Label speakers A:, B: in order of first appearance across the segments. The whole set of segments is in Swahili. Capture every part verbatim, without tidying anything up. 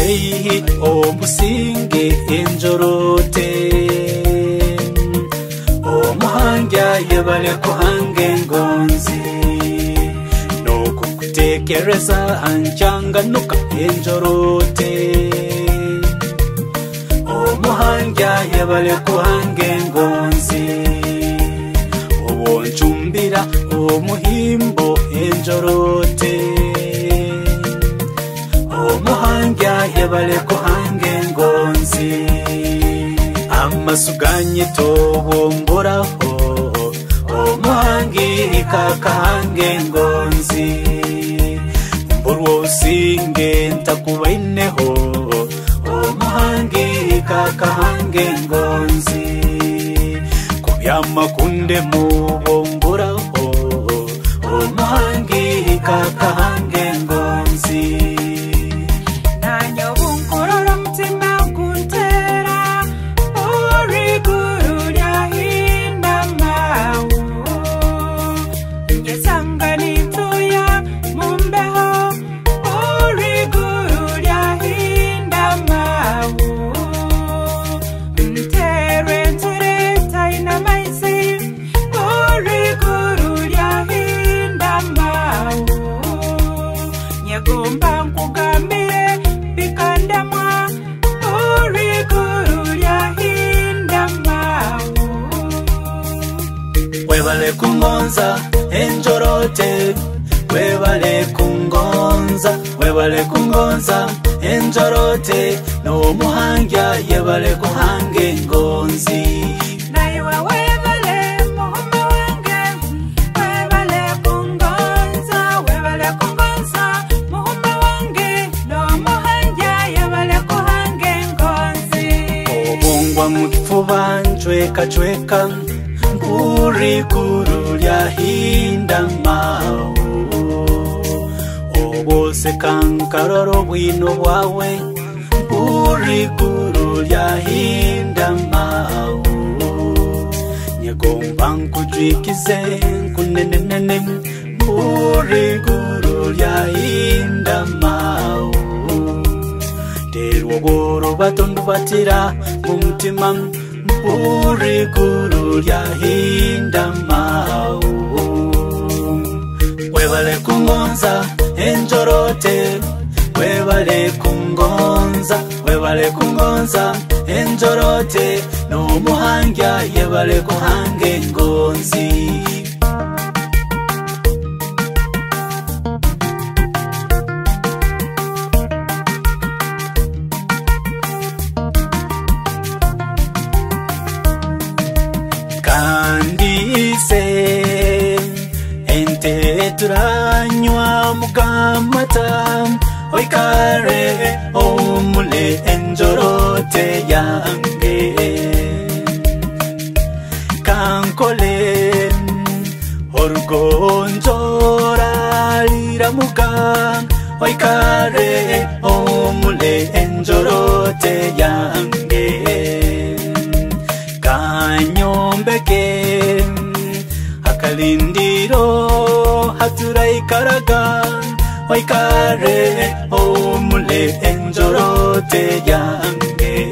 A: Hey, o musinge enjorote o muhanga yebale kuhange ngonzi no kukutekereza anjanga nuka enjorote o muhanga yebale kuhange ngonzi o nchumbira o muhimbo enjorote Muhanga yebale kuhange ngonzi amasuganye tobomboraho omuhangi kakahange ngonzi mburwo usinge ntakubaineho omuhangi kakahange ngonzi kubyama kunde mubomboraho omuhangi kakahange ngonzi Webale kungonza enjorote webale kungonza webale kungonza enjorote no muhanga yebale kuhange ngonzi naiwa webale muhumba wange webale kungonza webale kungonza muhumba wange no muhanga yebale kuhange ngonzi obongwa mukifuba chweka chweka Uri guru lya hinda mau Obose kankaroro wino wawe Uri guru lya hinda mau Nyegomba nkujwikize nkunenenene Uri guru lya hinda mau Terwo goro batondu batira Mumutima Uri guru lya hinda mau Webale kungonza enjorote Webale kungonza Webale kungonza enjorote No muhanga yebale kuhange ngonzi Kandise ente turanywa mukamata oikare omule enjorote yange kankole orgonjora liramuka oikare omule enjorote yange Kanyombeke akalindiro haturai karaga oikare omule enjorote yange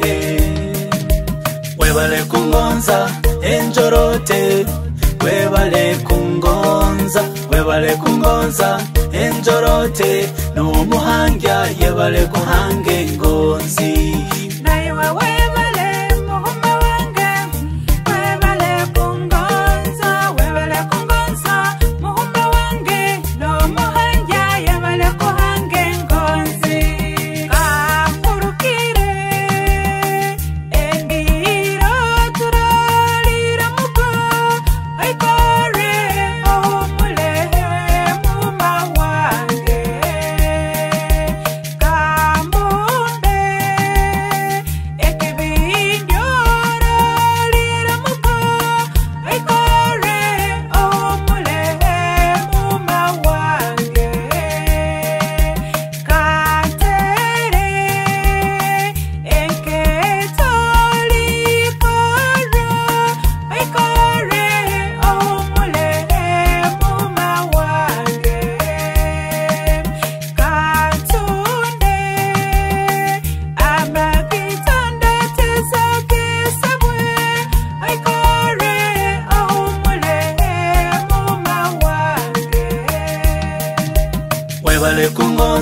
A: Webale kungonza enjorote Webale kungonza Webale kungonza enjorote No muhanga yebale kuhange ngonzi Naiwa webale muhumba wange Webale kungonza Webale kungonza muhumba wange No muhanga yebale kuhange ngonzi Kakurukire Endiro turalira muko Aikore omule muma wange Kambu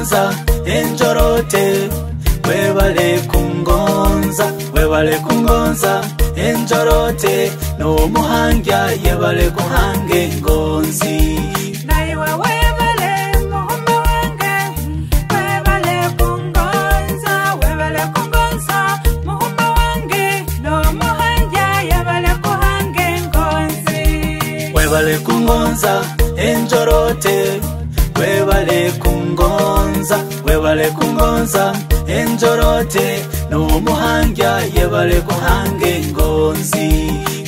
A: kungonza enjorote webale kungonza webale kungonza enjorote no muhangya yebale kuhange ngonzi
B: naiwe webale muhumba wange webale kungonza webale kungonza muhumba wange no muhangya yebale kuhange ngonzi
A: webale kungonza enjorote webale kungonza webale kungonza enjorote no muhangya yebale kuhange ngonzi